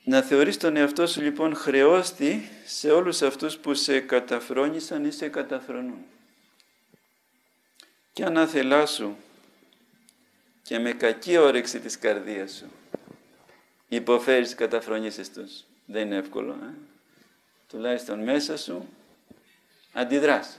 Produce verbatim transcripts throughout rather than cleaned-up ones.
Να θεωρείς τον εαυτό σου λοιπόν χρεώστη σε όλους αυτούς που σε καταφρόνησαν ή σε καταφρονούν. Και αν άθελά σου και με κακή όρεξη της καρδίας σου υποφέρεις καταφρονήσεις τους. Δεν είναι εύκολο. Ε? Τουλάχιστον μέσα σου αντιδράς.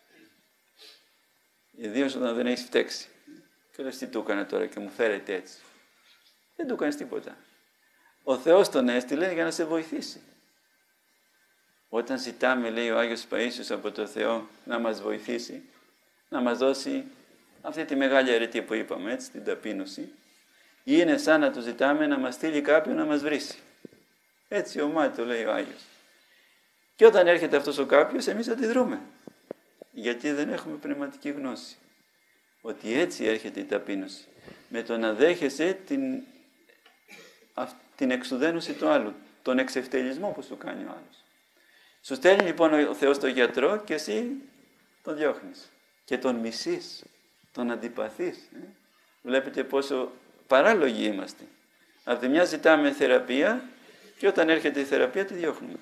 Ιδίως όταν δεν έχεις φταίξει. Και λες τι του έκανα τώρα και μου φέρεται έτσι. Δεν του έκανες τίποτα. Ο Θεός τον έστειλε για να σε βοηθήσει. Όταν ζητάμε, λέει ο Άγιος Παΐσιος από το Θεό να μας βοηθήσει, να μας δώσει αυτή τη μεγάλη αρετή που είπαμε, έτσι, την ταπείνωση, είναι σαν να του ζητάμε να μας στείλει κάποιον να μας βρήσει. Έτσι ομά το λέει ο Άγιος. Και όταν έρχεται αυτός ο κάποιος, εμείς αντιδρούμε. Γιατί δεν έχουμε πνευματική γνώση. Ότι έτσι έρχεται η ταπείνωση. Με το να δέχεσαι την, την εξουδένωση του άλλου, τον εξευτελισμό που σου κάνει ο άλλος. Σου στέλνει λοιπόν ο Θεός τον γιατρό και εσύ τον διώχνεις. Και τον μισείς, τον αντιπαθείς. Ε? Βλέπετε πόσο παράλογοι είμαστε. Από τη μια ζητάμε θεραπεία και όταν έρχεται η θεραπεία τη διώχνουμε.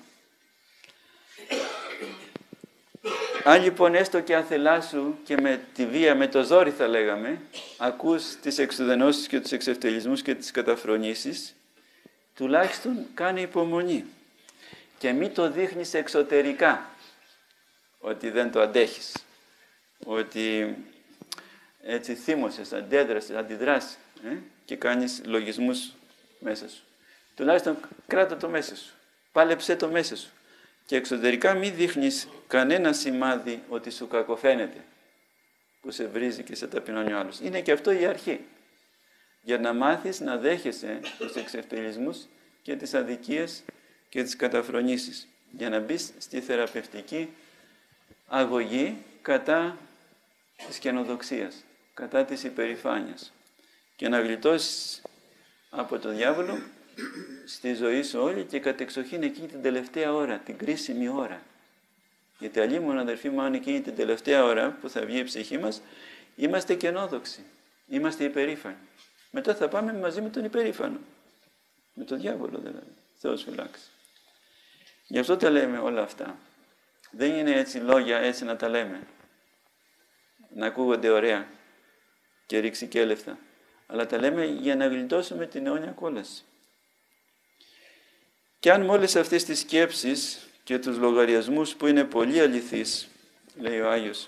Αν λοιπόν έστω και άθελά σου και με τη βία, με το ζόρι θα λέγαμε, ακούς τις εξουδενώσεις και τους εξευτελισμούς και τις καταφρονήσεις, τουλάχιστον κάνε υπομονή. Και μην το δείχνεις εξωτερικά, ότι δεν το αντέχεις, ότι έτσι θύμωσες, αντέδρασες, αντιδράσεις ε? και κάνεις λογισμούς μέσα σου. Τουλάχιστον κράτα το μέσα σου, πάλεψέ το μέσα σου. Και εξωτερικά μην δείχνεις κανένα σημάδι ότι σου κακοφαίνεται, που σε βρίζει και σε ταπεινώνει ο άλλος. Είναι και αυτό η αρχή. Για να μάθεις να δέχεσαι τους εξευτελισμούς και τις αδικίες και τις καταφρονήσεις. Για να μπεις στη θεραπευτική αγωγή κατά της καινοδοξίας, κατά της υπερηφάνειας. Και να γλιτώσεις από τον διάβολο στη ζωή σου όλη και κατεξοχήν εκείνη την τελευταία ώρα, την κρίσιμη ώρα. Γιατί αλλήμον αδερφοί μου, αν εκείνη την τελευταία ώρα που θα βγει η ψυχή μας, είμαστε καινόδοξοι, είμαστε υπερήφανοι. Μετά θα πάμε μαζί με τον υπερήφανο, με τον διάβολο δηλαδή, Θεός φυλάξει. Γι' αυτό τα λέμε όλα αυτά. Δεν είναι έτσι λόγια έτσι να τα λέμε, να ακούγονται ωραία και ρηξικέλευτα, αλλά τα λέμε για να γλιτώσουμε την αιώνια κόλαση. Και αν με όλες αυτές τις σκέψεις και τους λογαριασμούς που είναι πολύ αληθείς, λέει ο Άγιος,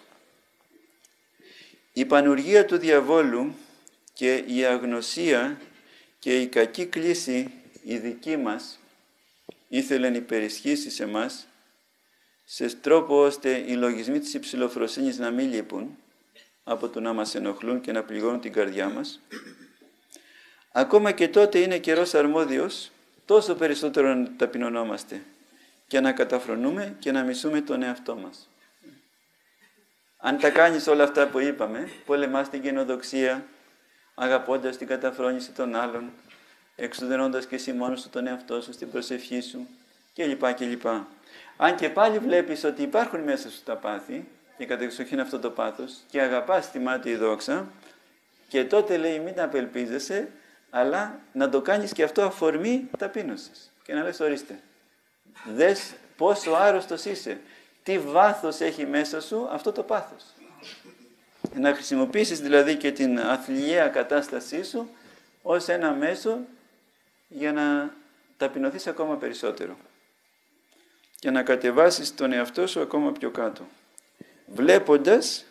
η πανουργία του διαβόλου και η αγνωσία και η κακή κλίση η δική μας ήθελε να υπερισχύσει σε μας, σε τρόπο ώστε οι λογισμοί της υψηλοφροσύνης να μην λείπουν από το να μας ενοχλούν και να πληγώνουν την καρδιά μας, ακόμα και τότε είναι καιρός αρμόδιος τόσο περισσότερο να ταπεινωνόμαστε και να καταφρονούμε και να μισούμε τον εαυτό μας. Αν τα κάνεις όλα αυτά που είπαμε, πολεμάς την καινοδοξία, αγαπώντας την καταφρόνηση των άλλων, εξουδενώντας και εσύ μόνος σου τον εαυτό σου στην προσευχή σου κλπ. κλπ. Αν και πάλι βλέπεις ότι υπάρχουν μέσα σου τα πάθη και κατεξοχήν αυτό το πάθος και αγαπάς τη μάτια δόξα, και τότε λέει μην απελπίζεσαι, αλλά να το κάνεις και αυτό αφορμή ταπείνωσης. Και να λες ορίστε, δες πόσο άρρωστος είσαι, τι βάθος έχει μέσα σου αυτό το πάθος. Να χρησιμοποιήσεις δηλαδή και την αθλιαία κατάστασή σου ως ένα μέσο για να ταπεινωθείς ακόμα περισσότερο και να κατεβάσεις τον εαυτό σου ακόμα πιο κάτω, βλέποντας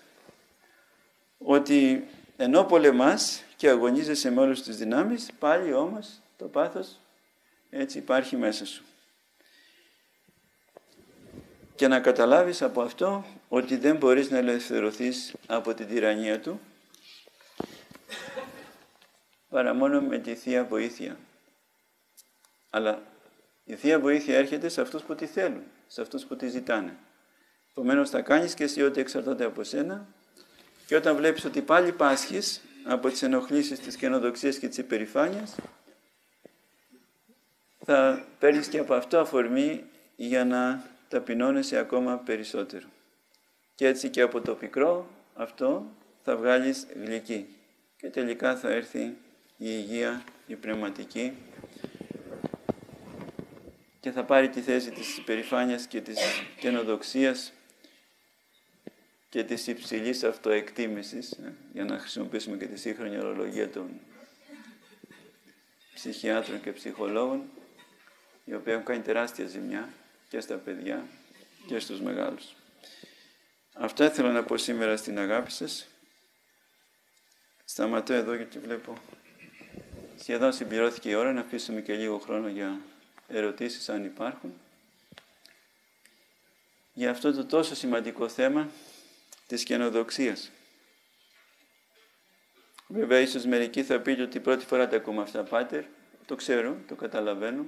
ότι ενώ πολεμάς και αγωνίζεσαι με όλους τους δυνάμεις, πάλι όμως το πάθος έτσι υπάρχει μέσα σου. Και να καταλάβεις από αυτό ότι δεν μπορείς να ελευθερωθείς από την τυραννία του παρά μόνο με τη Θεία Βοήθεια. Αλλά η Θεία Βοήθεια έρχεται σε αυτούς που τη θέλουν, σε αυτούς που τη ζητάνε. Επομένως θα κάνεις και εσύ ό,τι εξαρτάται από σένα, και όταν βλέπεις ότι πάλι πάσχεις από τις ενοχλήσεις της καινοδοξίας και της υπερηφάνειας, θα παίρνεις και από αυτό αφορμή για να ταπεινώνεσαι ακόμα περισσότερο. Και έτσι και από το πικρό αυτό θα βγάλεις γλυκή. Και τελικά θα έρθει η υγεία, η πνευματική, και θα πάρει τη θέση της υπερηφάνειας και της καινοδοξίας και της υψηλής αυτοεκτίμησης, για να χρησιμοποιήσουμε και τη σύγχρονη ορολογία των ψυχιάτρων και ψυχολόγων, οι οποίοι έχουν κάνει τεράστια ζημιά και στα παιδιά και στους μεγάλους. Αυτά ήθελα να πω σήμερα στην αγάπη σας. Σταματώ εδώ γιατί βλέπω σχεδόν συμπληρώθηκε η ώρα, να αφήσουμε και λίγο χρόνο για ερωτήσεις αν υπάρχουν. Για αυτό το τόσο σημαντικό θέμα της καινοδοξίας. Βέβαια, ίσως μερικοί θα πείτε ότι πρώτη φορά τα ακούμε αυτά, Πάτερ. Το ξέρω, το καταλαβαίνω.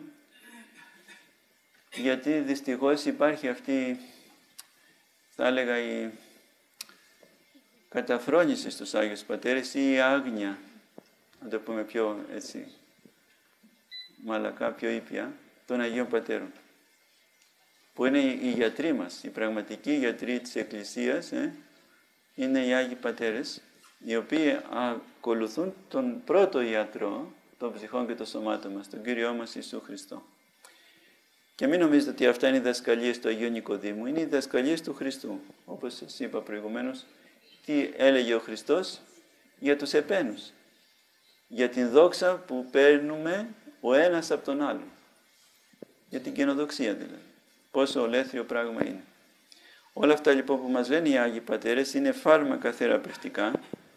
Γιατί δυστυχώς υπάρχει αυτή, θα έλεγα, η καταφρόνηση στους Άγιους Πατέρες ή η άγνοια, να το πούμε πιο έτσι, μαλακά, πιο ήπια, των Αγίων Πατέρων. Που είναι οι γιατροί μας, οι πραγματικοί γιατροί της Εκκλησίας, ε, είναι οι Άγιοι Πατέρες, οι οποίοι ακολουθούν τον πρώτο ιατρό των ψυχών και των σωμάτων μας, τον Κύριό μας Ιησού Χριστό. Και μην νομίζετε ότι αυτά είναι οι διδασκαλίες του Αγίου Νικοδήμου, είναι οι διδασκαλίες του Χριστού. Όπως σας είπα προηγουμένως, τι έλεγε ο Χριστός για τους επένους, για την δόξα που παίρνουμε ο ένας από τον άλλο. Για την καινοδοξία δηλαδή. Πόσο ολέθριο πράγμα είναι. Όλα αυτά λοιπόν που μας λένε οι Άγιοι Πατέρες είναι φάρμακα θεραπευτικά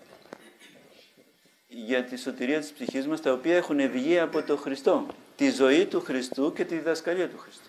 για τη σωτηρία της ψυχής μας, τα οποία έχουν βγει από τον Χριστό, τη ζωή του Χριστού και τη διδασκαλία του Χριστού.